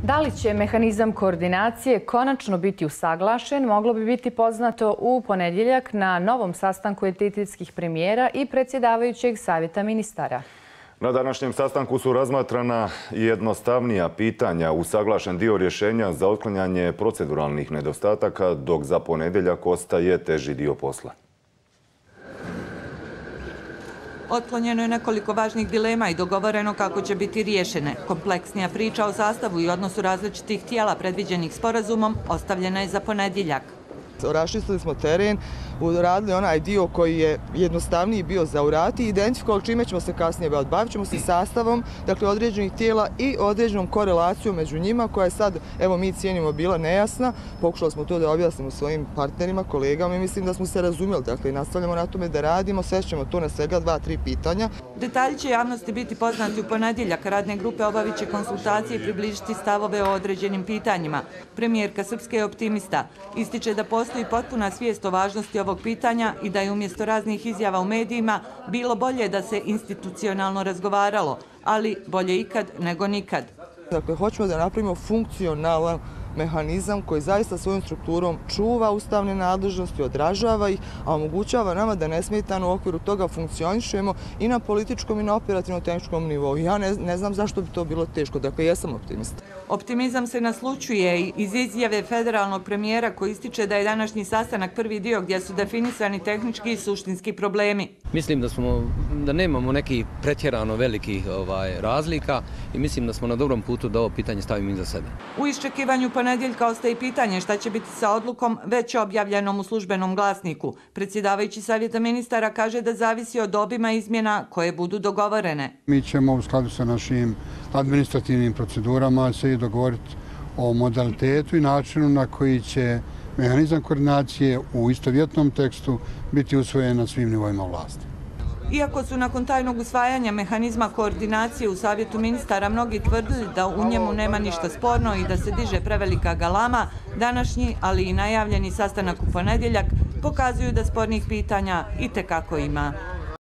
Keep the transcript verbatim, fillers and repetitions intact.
Da li će mehanizam koordinacije konačno biti usaglašen, moglo bi biti poznato u ponedjeljak na novom sastanku entitetskih premijera i predsjedavajućeg savjeta ministara. Na današnjem sastanku su razmatrana jednostavnija pitanja, usaglašen dio rješenja za otklanjanje proceduralnih nedostataka, dok za ponedjeljak ostaje teži dio posla. Otklonjeno je nekoliko važnih dilema i dogovoreno kako će biti riješene. Kompleksnija priča o sastavu i odnosu različitih tijela predviđenih sporazumom ostavljena je za ponedjeljak. Raščistili smo teren, uradili onaj dio koji je jednostavniji bio za uraditi i identifikovali čime ćemo se kasnije baviti. Bavit ćemo se sastavom, dakle, određenih tijela i određenom korelacijom među njima koja je sad, evo mi cijenimo, bila nejasna. Pokušali smo to da objasnimo svojim partnerima, kolegama i mislim da smo se razumjeli. Dakle, nastavljamo na tome da radimo, svešćemo to na svega dva, tri pitanja. Detalji će javnosti biti poznati u ponedjeljak. Radne grupe obavit će konsultacije i približiti stavove o određenim pitanjima. Premijerka Srpske je optimista. Ističe da postoji potpuna svijest o važnosti ovog pitanja i da je umjesto raznih izjava u medijima bilo bolje da se institucionalno razgovaralo, ali bolje ikad nego nikad. Dakle, hoćemo da napravimo funkcionalan mehanizam koji zaista svojom strukturom čuva ustavne nadležnosti, odražava ih, a omogućava nama da nesmetano u okviru toga funkcionišemo i na političkom i na operativno-tehničkom nivou. Ja ne, ne znam zašto bi to bilo teško, dakle, jesam optimista. Optimizam se naslučuje iz izjave federalnog premijera koji ističe da je današnji sastanak prvi dio gdje su definisani tehnički i suštinski problemi. Mislim da, smo, da nemamo nekih pretjerano velikih ovaj, razlika i mislim da smo na dobrom putu da ovo pitanje stavimo iza sebe. U iščekivanju ponedjeljka ostaje pitanje šta će biti sa odlukom već objavljenom u službenom glasniku. Predsjedavajući savjeta ministara kaže da zavisi od obima izmjena koje budu dogovorene. Mi ćemo u skladu sa našim administrativnim procedurama se i dogovoriti o modalitetu i načinu na koji će mehanizam koordinacije u istovjetnom tekstu biti usvojen na svim nivoima vlasti. Iako su nakon tajnog usvajanja mehanizma koordinacije u savjetu ministara mnogi tvrdili da u njemu nema ništa sporno i da se diže prevelika galama, današnji, ali i najavljeni sastanak u ponedjeljak pokazuju da spornih pitanja itekako ima.